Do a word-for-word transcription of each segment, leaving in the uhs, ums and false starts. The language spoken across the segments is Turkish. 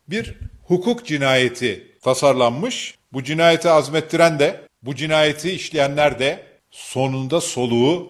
bir hukuk cinayeti tasarlanmış. Bu cinayeti azmettiren de, bu cinayeti işleyenler de sonunda soluğu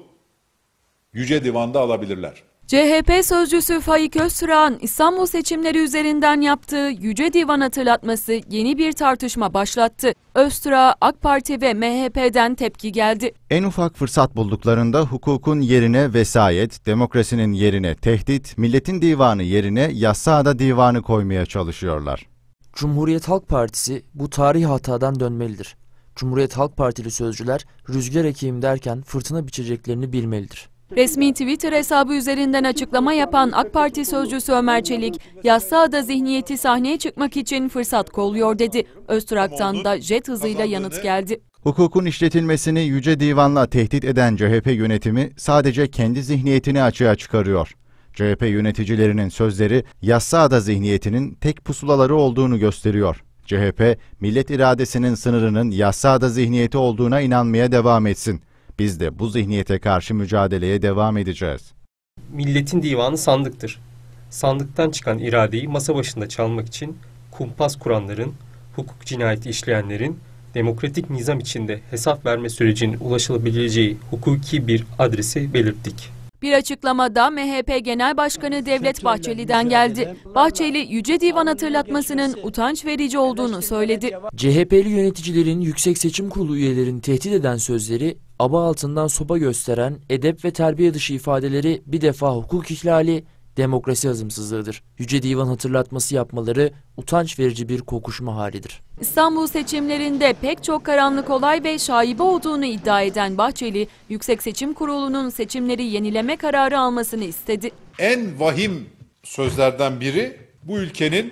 Yüce Divan'da alabilirler. C H P sözcüsü Faik Öztürk'ün İstanbul seçimleri üzerinden yaptığı Yüce Divan hatırlatması yeni bir tartışma başlattı. Öztürk'a AK Parti ve M H P'den tepki geldi. En ufak fırsat bulduklarında hukukun yerine vesayet, demokrasinin yerine tehdit, milletin divanı yerine Yassıada divanı koymaya çalışıyorlar. Cumhuriyet Halk Partisi bu tarihi hatadan dönmelidir. Cumhuriyet Halk Partili sözcüler rüzgar ekeyim derken fırtına biçeceklerini bilmelidir. Resmi Twitter hesabı üzerinden açıklama yapan AK Parti sözcüsü Ömer Çelik, Yassıada zihniyeti sahneye çıkmak için fırsat kolluyor dedi. Öztürk'tan da jet hızıyla yanıt geldi. Hukukun işletilmesini Yüce Divan'la tehdit eden C H P yönetimi sadece kendi zihniyetini açığa çıkarıyor. C H P yöneticilerinin sözleri Yassıada zihniyetinin tek pusulaları olduğunu gösteriyor. C H P, millet iradesinin sınırının Yassıada zihniyeti olduğuna inanmaya devam etsin. Biz de bu zihniyete karşı mücadeleye devam edeceğiz. Milletin divanı sandıktır. Sandıktan çıkan iradeyi masa başında çalmak için kumpas kuranların, hukuk cinayeti işleyenlerin, demokratik nizam içinde hesap verme sürecinin ulaşılabileceği hukuki bir adresi belirttik. Bir açıklamada M H P Genel Başkanı Devlet Bahçeli'den geldi. Bahçeli, Yüce Divan hatırlatmasının utanç verici olduğunu söyledi. C H P'li yöneticilerin Yüksek Seçim Kurulu üyelerini tehdit eden sözleri, aba altından sopa gösteren edep ve terbiye dışı ifadeleri bir defa hukuk ihlali, demokrasi hazımsızlığıdır. Yüce Divan hatırlatması yapmaları utanç verici bir kokuşma halidir. İstanbul seçimlerinde pek çok karanlık olay ve şaibe olduğunu iddia eden Bahçeli, Yüksek Seçim Kurulu'nun seçimleri yenileme kararı almasını istedi. En vahim sözlerden biri bu ülkenin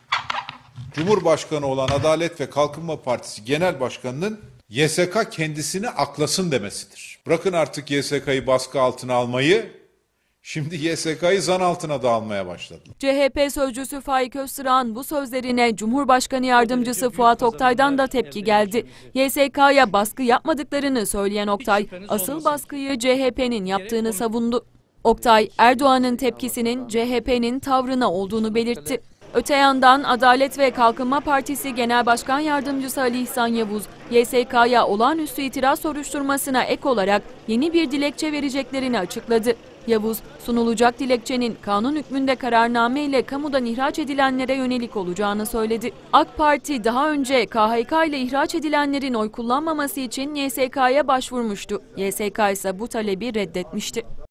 Cumhurbaşkanı olan Adalet ve Kalkınma Partisi Genel Başkanı'nın Y S K kendisini aklasın demesidir. Bırakın artık Y S K'yı baskı altına almayı, şimdi Y S K'yı zan altına da almaya başladı. C H P sözcüsü Faik Öztürk'ün bu sözlerine Cumhurbaşkanı Yardımcısı Fuat Oktay'dan da tepki geldi. Y S K'ya baskı yapmadıklarını söyleyen Oktay, asıl baskıyı C H P'nin yaptığını savundu. Oktay, Erdoğan'ın tepkisinin C H P'nin tavrına olduğunu belirtti. Öte yandan Adalet ve Kalkınma Partisi Genel Başkan Yardımcısı Ali İhsan Yavuz, Y S K'ya olağanüstü itiraz soruşturmasına ek olarak yeni bir dilekçe vereceklerini açıkladı. Yavuz, sunulacak dilekçenin kanun hükmünde kararname ile kamudan ihraç edilenlere yönelik olacağını söyledi. AK Parti daha önce K H K ile ihraç edilenlerin oy kullanmaması için Y S K'ya başvurmuştu. Y S K ise bu talebi reddetmişti.